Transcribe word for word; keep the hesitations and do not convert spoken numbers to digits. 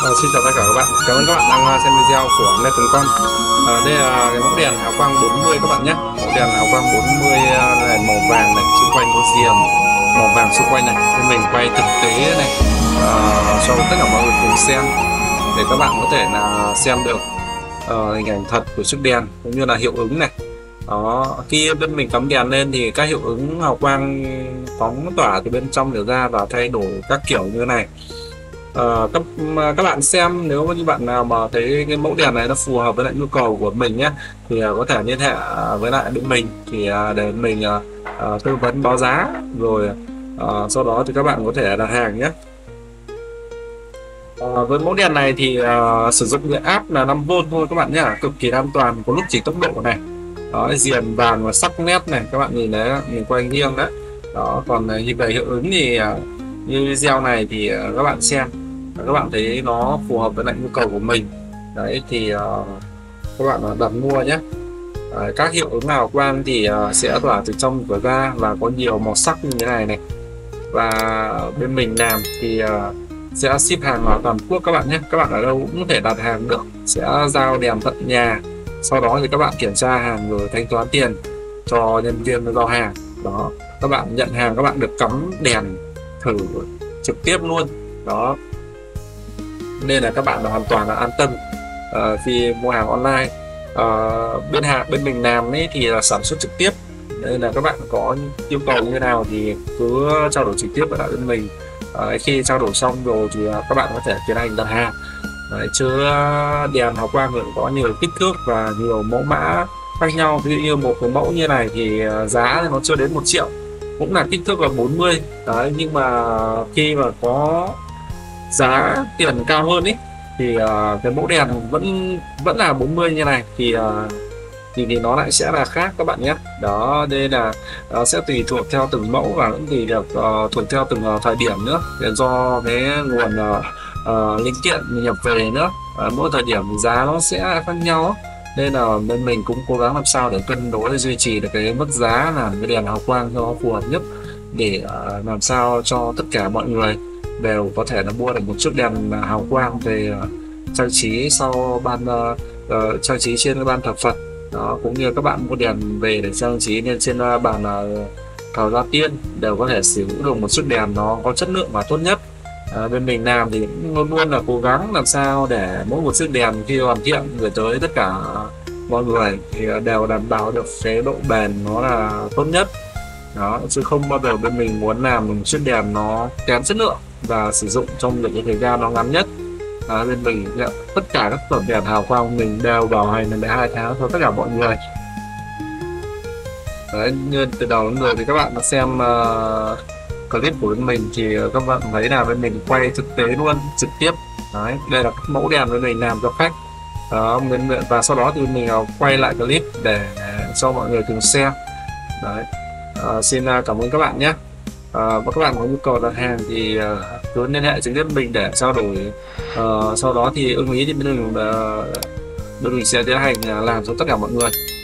À, xin chào tất cả các bạn, cảm ơn các bạn đang xem video của Lê Tuấn Con. À, đây là cái mẫu đèn hào quang bốn mươi các bạn nhé. Mẫu đèn hào quang bốn mươi này, màu vàng này, xung quanh có diềm màu vàng xung quanh này. Thì mình quay thực tế này à, cho tất cả mọi người cùng xem để các bạn có thể là xem được uh, hình ảnh thật của chiếc đèn cũng như là hiệu ứng này. Đó, khi bên mình cắm đèn lên thì các hiệu ứng hào quang phóng tỏa từ bên trong trở ra và thay đổi các kiểu như thế này. Ờ, các các bạn xem, nếu như bạn nào mà thấy cái mẫu đèn này nó phù hợp với lại nhu cầu của mình nhé, thì uh, có thể liên hệ uh, với lại bên mình thì uh, để mình uh, uh, tư vấn báo giá rồi uh, sau đó thì các bạn có thể đặt hàng nhé. Uh, với mẫu đèn này thì uh, sử dụng cái áp là năm vôn thôi các bạn nhé, cực kỳ an toàn, có lúc chỉ tốc độ này. Đó, diềm vàng và sắc nét này, các bạn nhìn đấy, mình quay nghiêng đấy. Đó, còn uh, như về hiệu ứng thì uh, như video này thì uh, các bạn xem các bạn thấy nó phù hợp với lại nhu cầu của mình đấy thì uh, các bạn đặt mua nhé. uh, các hiệu ứng hào quang thì uh, sẽ tỏa từ trong cửa ra và có nhiều màu sắc như thế này này, và bên mình làm thì uh, sẽ ship hàng ở toàn quốc các bạn nhé. Các bạn ở đâu cũng có thể đặt hàng được, sẽ giao đèn tận nhà, sau đó thì các bạn kiểm tra hàng rồi thanh toán tiền cho nhân viên giao hàng. Đó, các bạn nhận hàng các bạn được cắm đèn thử trực tiếp luôn. Đó, nên là các bạn là hoàn toàn là an tâm uh, khi mua hàng online. Uh, bên hàng bên mình làm ấy thì là sản xuất trực tiếp, nên là các bạn có yêu cầu như thế nào thì cứ trao đổi trực tiếp với lại bên mình. Uh, khi trao đổi xong rồi thì uh, các bạn có thể tiến hành đặt hàng. Đấy, chứ đèn hào quang cũng có nhiều kích thước và nhiều mẫu mã khác nhau. Ví dụ như một cái mẫu như này thì giá thì nó chưa đến một triệu, cũng là kích thước là bốn mươi. Đấy, nhưng mà khi mà có giá tiền cao hơn ý thì uh, cái mẫu đèn vẫn vẫn là bốn mươi như này thì uh, thì, thì nó lại sẽ là khác các bạn nhé. Đó, đây là uh, sẽ tùy thuộc theo từng mẫu và cũng tùy được uh, thuộc theo từng uh, thời điểm nữa, để do cái nguồn uh, uh, linh kiện nhập về nữa. Uh, mỗi thời điểm giá nó sẽ khác nhau, nên là bên mình cũng cố gắng làm sao để cân đối để duy trì được cái mức giá là cái đèn hào quang cho nó phù hợp nhất, để uh, làm sao cho tất cả mọi người đều có thể là mua được một chiếc đèn hào quang về uh, trang trí sau ban uh, uh, trang trí trên ban thờ Phật. Đó, cũng như các bạn mua đèn về để trang trí lên trên uh, bàn uh, thờ gia tiên, đều có thể sử dụng được một chiếc đèn nó có chất lượng và tốt nhất. Uh, bên mình làm thì cũng luôn luôn là cố gắng làm sao để mỗi một chiếc đèn khi hoàn thiện gửi tới tất cả mọi người thì đều đảm bảo được cái độ bền nó là tốt nhất. Đó, chứ không bao giờ bên mình muốn làm một chiếc đèn nó kém chất lượng và sử dụng trong được cái thời gian nó ngắn nhất. À, bên mình tất cả các phẩm đèn hào quang của mình đều bảo hành là mười hai tháng cho tất cả mọi người. Đấy, như từ đầu đến giờ thì các bạn đã xem uh, clip của bên mình thì các bạn thấy là bên mình quay thực tế luôn, trực tiếp. Đấy, đây là các mẫu đèn bên mình làm cho khách. Đó, và sau đó thì mình quay lại clip để cho mọi người cùng xem. Đấy, uh, xin cảm ơn các bạn nhé. À, và các bạn có nhu cầu đặt hàng thì uh, cứ liên hệ trực tiếp mình để trao đổi. Uh, sau đó thì ưng ý thì bên mình uh, bên mình sẽ tiến hành làm cho tất cả mọi người.